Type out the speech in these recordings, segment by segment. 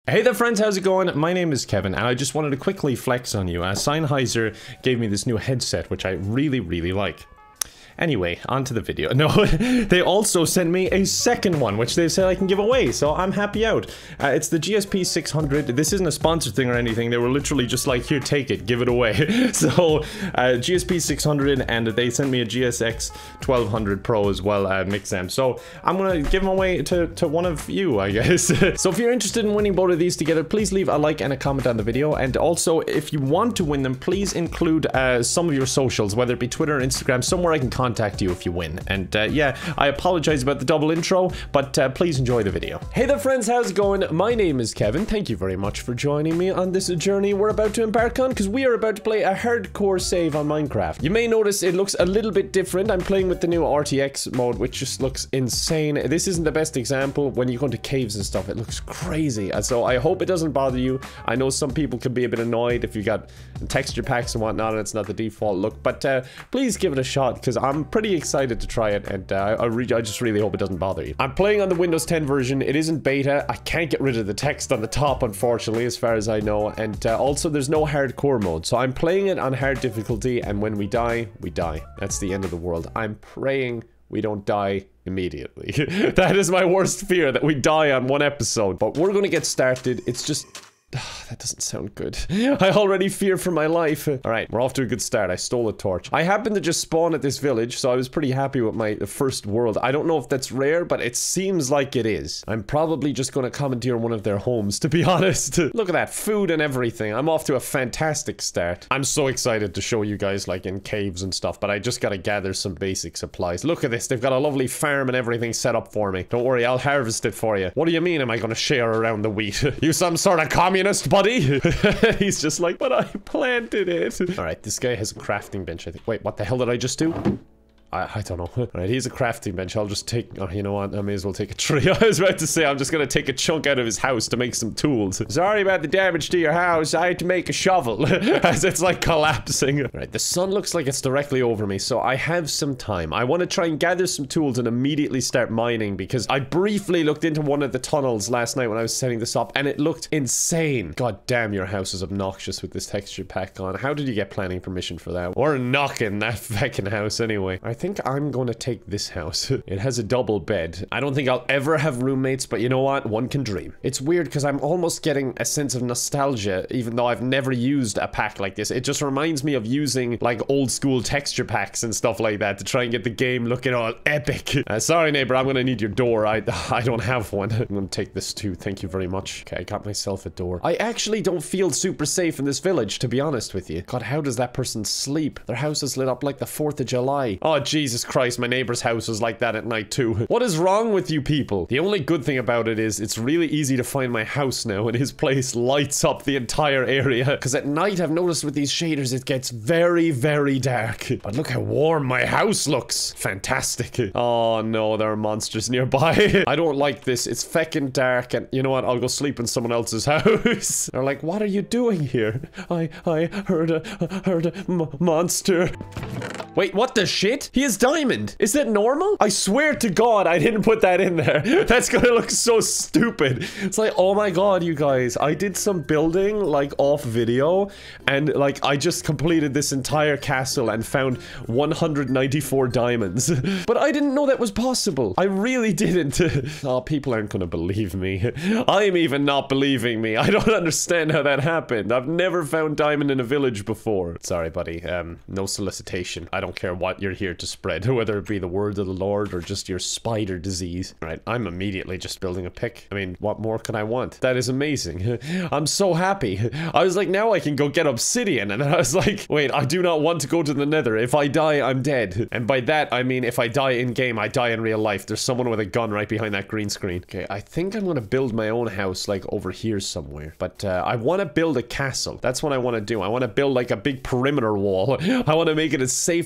Hey there friends, how's it going? My name is Kevin and I just wanted to quickly flex on you. Sennheiser gave me this new headset which I really like. Anyway, on to the video. No, they also sent me a second one, which they said I can give away, so I'm happy out. It's the GSP 600. This isn't a sponsored thing or anything. They were literally just like, here, take it, give it away. So, GSP 600, and they sent me a GSX 1200 Pro as well, mix amp. So, I'm gonna give them away to one of you, I guess. So, if you're interested in winning both of these together, please leave a like and a comment on the video. And also, if you want to win them, please include some of your socials, whether it be Twitter or Instagram, somewhere I can contact you if you win. And yeah, I apologize about the double intro, but please enjoy the video. Hey there friends, how's it going? My name is Kevin. Thank you very much for joining me on this journey we're about to embark on, because we are about to play a hardcore save on Minecraft. You may notice it looks a little bit different. I'm playing with the new RTX mode, which just looks insane. This isn't the best example. When you go into caves and stuff, it looks crazy. And so I hope it doesn't bother you. I know some people can be a bit annoyed if you got texture packs and whatnot and it's not the default look, but please give it a shot, because I'm pretty excited to try it, and I just really hope it doesn't bother you. I'm playing on the Windows 10 version. It isn't beta. I can't get rid of the text on the top, unfortunately, as far as I know, and also there's no hardcore mode, so I'm playing it on hard difficulty, and when we die, we die. That's the end of the world. I'm praying we don't die immediately. That is my worst fear, that we die on one episode, but we're gonna get started. It's just... that doesn't sound good. I already fear for my life. Alright, we're off to a good start. I stole a torch. I happened to just spawn at this village, so I was pretty happy with my first world. I don't know if that's rare, but it seems like it is. I'm probably just gonna commandeer one of their homes, to be honest. Look at that, food and everything. I'm off to a fantastic start. I'm so excited to show you guys, like, in caves and stuff, but I just gotta gather some basic supplies. Look at this, they've got a lovely farm and everything set up for me. Don't worry, I'll harvest it for you. What do you mean, am I gonna share around the wheat? You some sort of communist, buddy? He's just like, but I planted it. All right, this guy has a crafting bench, I think. Wait, what the hell did I just do? I don't know. Alright, he's a crafting bench. I'll just take... oh, you know what? I may as well take a tree. I was about to say, I'm just gonna take a chunk out of his house to make some tools. Sorry about the damage to your house. I had to make a shovel. As it's like collapsing. Alright, the sun looks like it's directly over me, so I have some time. I want to try and gather some tools and immediately start mining, because I briefly looked into one of the tunnels last night when I was setting this up, and it looked insane. God damn, your house is obnoxious with this texture pack on. How did you get planning permission for that? Or knocking that fucking house anyway. I think I'm gonna take this house. It has a double bed. I don't think I'll ever have roommates, but you know what? One can dream. It's weird because I'm almost getting a sense of nostalgia, even though I've never used a pack like this. It just reminds me of using like old school texture packs and stuff like that to try and get the game looking all epic. Sorry neighbor, I'm gonna need your door. I don't have one. I'm gonna take this too, thank you very much. Okay, I got myself a door. I actually don't feel super safe in this village, to be honest with you. God, how does that person sleep? Their house is lit up like the 4th of July. Oh, Jesus Christ, my neighbor's house was like that at night too. What is wrong with you people? The only good thing about it is it's really easy to find my house now, and his place lights up the entire area. Because at night, I've noticed with these shaders, it gets very dark. But look how warm my house looks. Fantastic. Oh no, there are monsters nearby. I don't like this. It's feckin' dark, and you know what? I'll go sleep in someone else's house. They're like, what are you doing here? I heard a monster. Wait, what the shit? He is diamond. Is that normal? I swear to God, I didn't put that in there. That's gonna look so stupid. It's like, oh my God, you guys. I did some building, like, off video, and, like, I just completed this entire castle and found 194 diamonds. But I didn't know that was possible. I really didn't. Oh, people aren't gonna believe me. I'm even not believing me. I don't understand how that happened. I've never found diamond in a village before. Sorry, buddy. No solicitation. I don't care what you're here to spread, whether it be the word of the Lord or just your spider disease. Right, I'm immediately just building a pick. I mean, what more can I want? That is amazing. I'm so happy. I was like, now I can go get obsidian, and then I was like, wait, I do not want to go to the nether. If I die, I'm dead. And by that, I mean, if I die in game, I die in real life. There's someone with a gun right behind that green screen. Okay, I think I'm gonna build my own house, like, over here somewhere. But, I want to build a castle. That's what I want to do. I want to build, like, a big perimeter wall. I want to make it as safe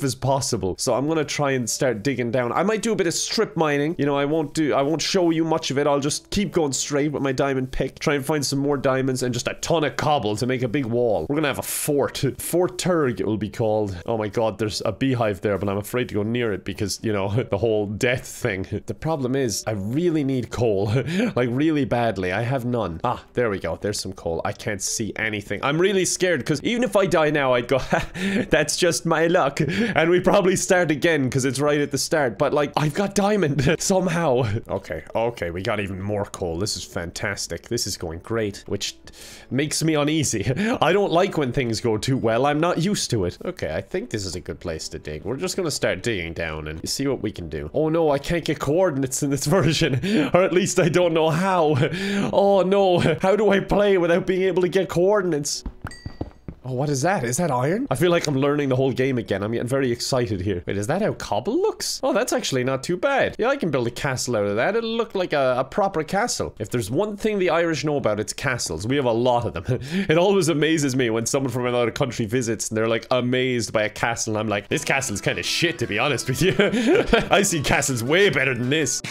safe as possible. So I'm gonna try and start digging down. I might do a bit of strip mining. You know, I won't show you much of it. I'll just keep going straight with my diamond pick. Try and find some more diamonds and just a ton of cobble to make a big wall. We're gonna have a fort. Fort Turg it will be called. Oh my god, there's a beehive there, but I'm afraid to go near it because, you know, the whole death thing. The problem is, I really need coal. Like, really badly. I have none. Ah, there we go. There's some coal. I can't see anything. I'm really scared because even if I die now, I'd go, that's just my luck. And we probably start again because it's right at the start. But, like, I've got diamond somehow. Okay, okay, we got even more coal. This is fantastic. This is going great, which makes me uneasy. I don't like when things go too well. I'm not used to it. Okay, I think this is a good place to dig. We're just gonna start digging down and see what we can do. Oh no, I can't get coordinates in this version. Or at least I don't know how. Oh no, how do I play without being able to get coordinates? Oh, what is that? Is that iron? I feel like I'm learning the whole game again. I'm getting very excited here. Wait, is that how cobble looks? Oh, that's actually not too bad. Yeah, I can build a castle out of that. It'll look like a proper castle. If there's one thing the Irish know about, it's castles. We have a lot of them. It always amazes me when someone from another country visits and they're like amazed by a castle. And I'm like, this castle's kind of shit, to be honest with you. I see castles way better than this.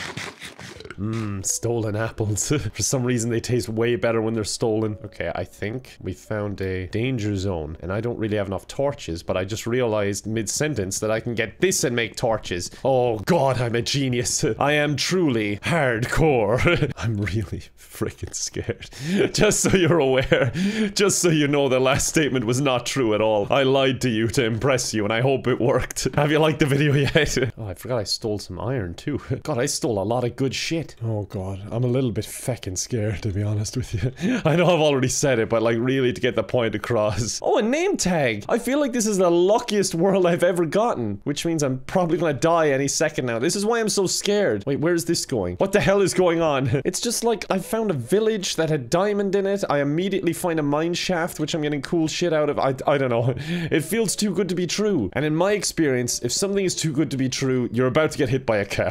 Stolen apples. For some reason they taste way better when they're stolen. Okay, I think we found a danger zone. And I don't really have enough torches, but I just realized mid-sentence that I can get this and make torches. Oh god, I'm a genius. I am truly hardcore. I'm really freaking scared. Just so you're aware. Just so you know the last statement was not true at all. I lied to you to impress you and I hope it worked. Have you liked the video yet? Oh, I forgot I stole some iron too. God, I stole a lot of good shit. Oh god, I'm a little bit feckin' scared, to be honest with you. I know I've already said it, but like really to get the point across. Oh, a name tag! I feel like this is the luckiest world I've ever gotten, which means I'm probably gonna die any second now. This is why I'm so scared. Wait, where's this going? What the hell is going on? It's just like I found a village that had diamond in it. I immediately find a mine shaft, which I'm getting cool shit out of. I don't know. It feels too good to be true. And in my experience, if something is too good to be true, you're about to get hit by a car.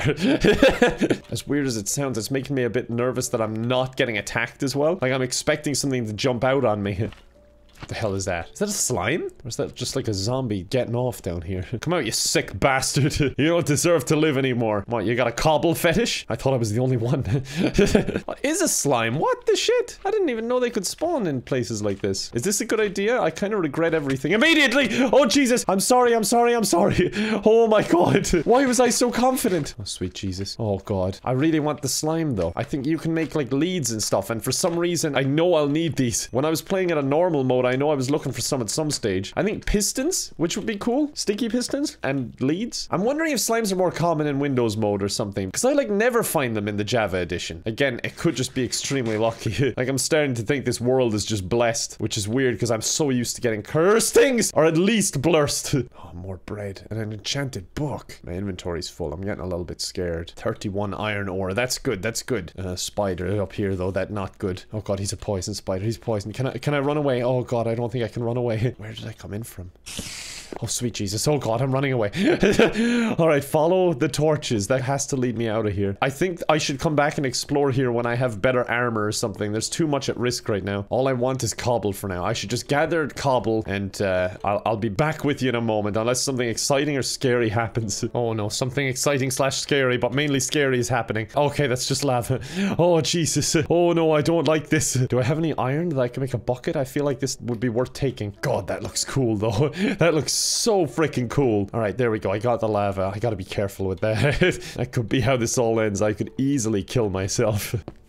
As weird as it sounds, it's making me a bit nervous that I'm not getting attacked as well. Like I'm expecting something to jump out on me. What the hell is that? Is that a slime? Or is that just like a zombie getting off down here? Come out, you sick bastard. You don't deserve to live anymore. What, you got a cobble fetish? I thought I was the only one. What is a slime? What the shit? I didn't even know they could spawn in places like this. Is this a good idea? I kind of regret everything immediately. Oh, Jesus. I'm sorry. I'm sorry. I'm sorry. Oh my god. Why was I so confident? Oh, sweet Jesus. Oh god. I really want the slime though. I think you can make like leads and stuff. And for some reason, I know I'll need these. When I was playing at a normal mode, I know I was looking for some at some stage. I think pistons, which would be cool. Sticky pistons and leads. I'm wondering if slimes are more common in Windows mode or something. Because I like never find them in the Java edition. Again, it could just be extremely lucky. Like I'm starting to think this world is just blessed. Which is weird because I'm so used to getting cursed things. Or at least blurst. Oh, more bread. And an enchanted book. My inventory's full. I'm getting a little bit scared. 31 iron ore. That's good. That's good. Spider up here though. That's not good. Oh god, he's a poison spider. He's poison. Can I run away? Oh god, I don't think I can run away. Where did I come in from? Oh, sweet Jesus. Oh, God, I'm running away. All right, follow the torches. That has to lead me out of here. I think I should come back and explore here when I have better armor or something. There's too much at risk right now. All I want is cobble for now. I should just gather cobble and I'll be back with you in a moment unless something exciting or scary happens. Oh, no. Something exciting / scary, but mainly scary is happening. Okay, that's just lava. Oh, Jesus. Oh, no, I don't like this. Do I have any iron that I can make a bucket? I feel like this would be worth taking. God, that looks cool, though. That looks so freaking cool. All right, there we go. I got the lava. I gotta be careful with that. That could be how this all ends. I could easily kill myself.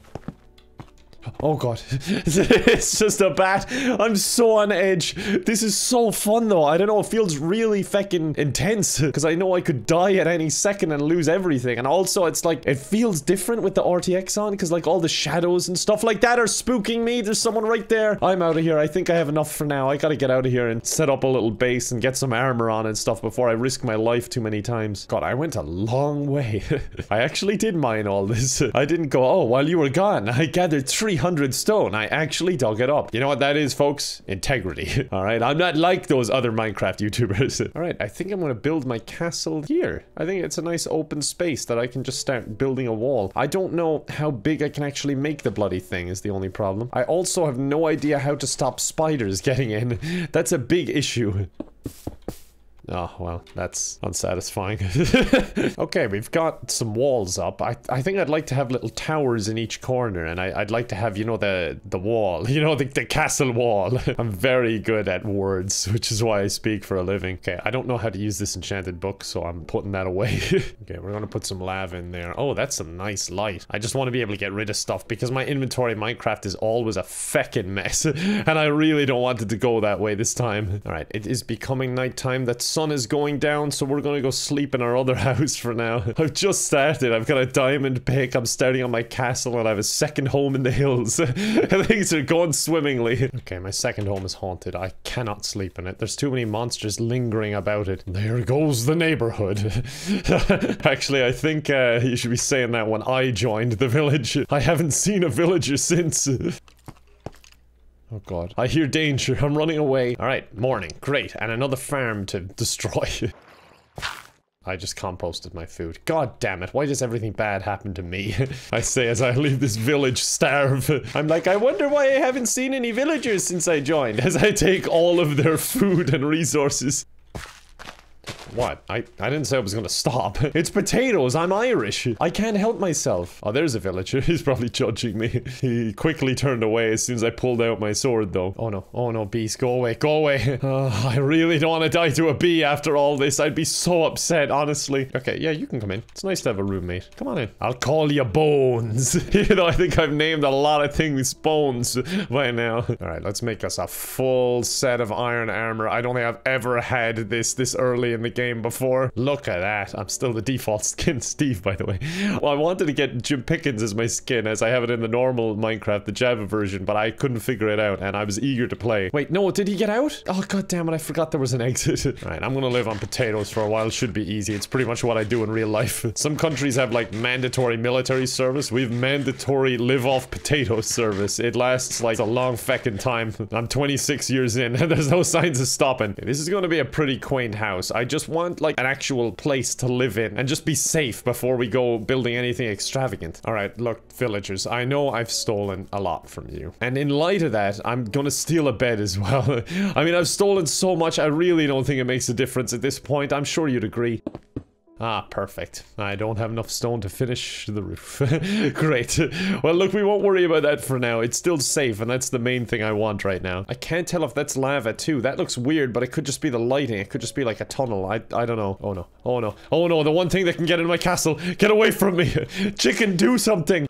Oh god. It's just a bat. I'm so on edge. This is so fun though. I don't know, it feels really feckin' intense. Because I know I could die at any second and lose everything. And also it's like, it feels different with the RTX on. Because like all the shadows and stuff like that are spooking me. There's someone right there. I'm out of here. I think I have enough for now. I gotta get out of here and set up a little base and get some armor on and stuff before I risk my life too many times. God, I went a long way. I actually did mine all this. I didn't go, oh, while you were gone, I gathered 300 stone. I actually dug it up. You know what that is, folks? Integrity. Alright, I'm not like those other Minecraft YouTubers. Alright, I think I'm gonna build my castle here. I think it's a nice open space that I can just start building a wall. I don't know how big I can actually make the bloody thing is the only problem. I also have no idea how to stop spiders getting in. That's a big issue. Oh, well, that's unsatisfying. Okay, we've got some walls up. I think I'd like to have little towers in each corner, and I'd like to have, you know, the wall. You know, the castle wall. I'm very good at words, which is why I speak for a living. Okay, I don't know how to use this enchanted book, so I'm putting that away. Okay, we're gonna put some lava in there. Oh, that's some nice light. I just want to be able to get rid of stuff because my inventory in Minecraft is always a feckin' mess, and I really don't want it to go that way this time. All right, it is becoming nighttime. That sun is going down, so we're gonna go sleep in our other house for now. I've just started. I've got a diamond pick. I'm starting on my castle, and I have a second home in the hills. Things are going swimmingly. Okay, my second home is haunted. I cannot sleep in it. There's too many monsters lingering about it. There goes the neighborhood. Actually, I think you should be saying that when I joined the village. I haven't seen a villager since. Oh god. I hear danger. I'm running away. Alright, morning. Great. And another farm to destroy. I just composted my food. God damn it, why does everything bad happen to me? I say as I leave this village starve. I'm like, I wonder why I haven't seen any villagers since I joined, as I take all of their food and resources. What? I didn't say I was gonna stop. It's potatoes, I'm Irish. I can't help myself. Oh, there's a villager. He's probably judging me. He quickly turned away as soon as I pulled out my sword, though. Oh no, bees, go away, go away. I really don't want to die to a bee after all this. I'd be so upset, honestly. Okay, yeah, you can come in. It's nice to have a roommate. Come on in. I'll call you Bones. You know, I think I've named a lot of things Bones by now. Alright, let's make us a full set of iron armor. I don't think I've ever had this early in the game before. Look at that. I'm still the default skin Steve, by the way. Well, I wanted to get Jim Pickens as my skin, as I have it in the normal Minecraft, the Java version, but I couldn't figure it out, and I was eager to play. Wait, no, did he get out? Oh, god damn it, I forgot there was an exit. Alright, I'm gonna live on potatoes for a while. Should be easy. It's pretty much what I do in real life. Some countries have, like, mandatory military service. We have mandatory live-off potato service. It lasts, like, a long feckin' time. I'm 26 years in, and there's no signs of stopping. This is gonna be a pretty quaint house. I just want like an actual place to live in and just be safe before we go building anything extravagant. All right, look, villagers, I know I've stolen a lot from you, and in light of that, I'm gonna steal a bed as well. I mean, I've stolen so much, I really don't think it makes a difference at this point. I'm sure you'd agree. Ah, perfect. I don't have enough stone to finish the roof. Great. Well, look, we won't worry about that for now. It's still safe, and that's the main thing I want right now. I can't tell if that's lava, too. That looks weird, but it could just be the lighting. It could just be like a tunnel. I don't know. Oh, no. Oh, no. Oh, no. The one thing that can get in my castle. Get away from me. Chicken, do something.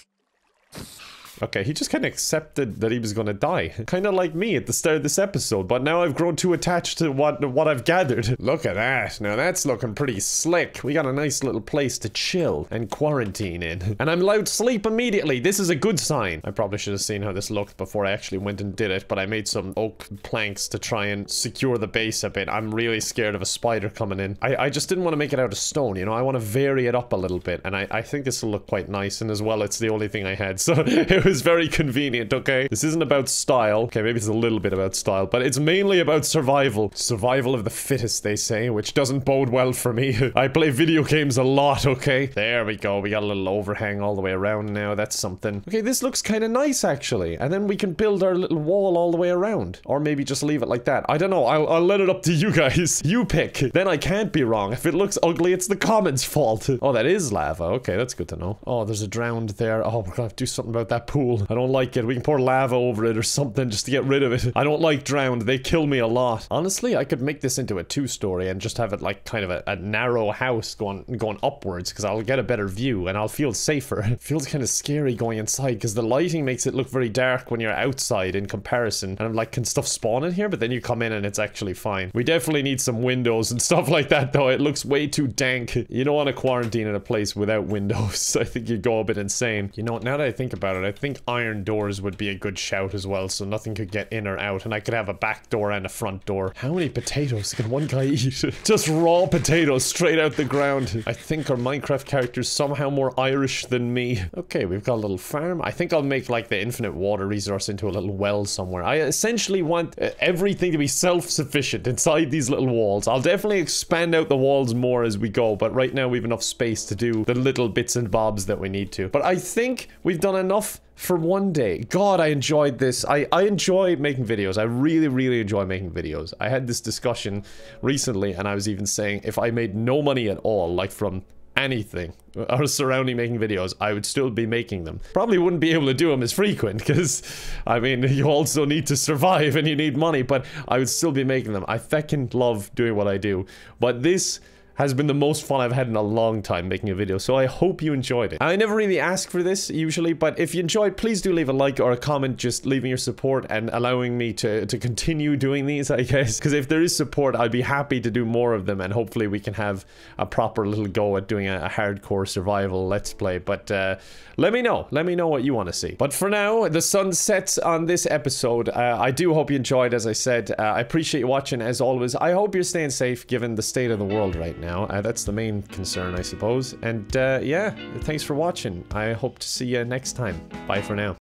Okay, he just kind of accepted that he was gonna die. Kind of like me at the start of this episode, but now I've grown too attached to what I've gathered. Look at that. Now that's looking pretty slick. We got a nice little place to chill and quarantine in. And I'm allowed to sleep immediately. This is a good sign. I probably should have seen how this looked before I actually went and did it, but I made some oak planks to try and secure the base a bit. I'm really scared of a spider coming in. I just didn't want to make it out of stone, you know? I want to vary it up a little bit, and I think this will look quite nice, and as well, it's the only thing I had, so it was very convenient, okay? This isn't about style. Okay, maybe it's a little bit about style, but it's mainly about survival. Survival of the fittest, they say, which doesn't bode well for me. I play video games a lot, okay? There we go. We got a little overhang all the way around now. That's something. Okay, this looks kind of nice, actually. And then we can build our little wall all the way around. Or maybe just leave it like that. I don't know. I'll let it up to you guys. You pick. Then I can't be wrong. If it looks ugly, it's the comments' fault. Oh, that is lava. Okay, that's good to know. Oh, there's a drowned there. Oh, we're gonna have to do something about that pool. I don't like it. We can pour lava over it or something just to get rid of it. I don't like drowned. They kill me a lot. Honestly, I could make this into a two-story and just have it like kind of a narrow house going upwards, because I'll get a better view and I'll feel safer. It feels kind of scary going inside because the lighting makes it look very dark when you're outside in comparison. And I'm like, can stuff spawn in here? But then you come in and it's actually fine. We definitely need some windows and stuff like that, though. It looks way too dank. You don't want to quarantine in a place without windows. I think you'd go a bit insane. You know, now that I think about it, I think iron doors would be a good shout as well, so nothing could get in or out, and I could have a back door and a front door. How many potatoes can one guy eat? Just raw potatoes straight out the ground. I think our Minecraft character's somehow more Irish than me. Okay, we've got a little farm. I think I'll make like the infinite water resource into a little well somewhere. I essentially want everything to be self-sufficient inside these little walls. I'll definitely expand out the walls more as we go, but right now we have enough space to do the little bits and bobs that we need to. But I think we've done enough for one day. God, I enjoyed this. I enjoy making videos. I really, really enjoy making videos. I had this discussion recently, and I was even saying if I made no money at all, like from anything or surrounding making videos, I would still be making them. Probably wouldn't be able to do them as frequent because, I mean, you also need to survive and you need money, but I would still be making them. I feckin' love doing what I do. But this has been the most fun I've had in a long time making a video, so I hope you enjoyed it. I never really ask for this usually, but if you enjoyed, please do leave a like or a comment, just leaving your support and allowing me to continue doing these, I guess. Because if there is support, I'd be happy to do more of them, and hopefully we can have a proper little go at doing a hardcore survival let's play. But let me know what you want to see. But for now, the sun sets on this episode. I do hope you enjoyed. As I said, I appreciate you watching as always. I hope you're staying safe given the state of the world right now. That's the main concern, I suppose. And yeah, thanks for watching. I hope to see you next time. Bye for now.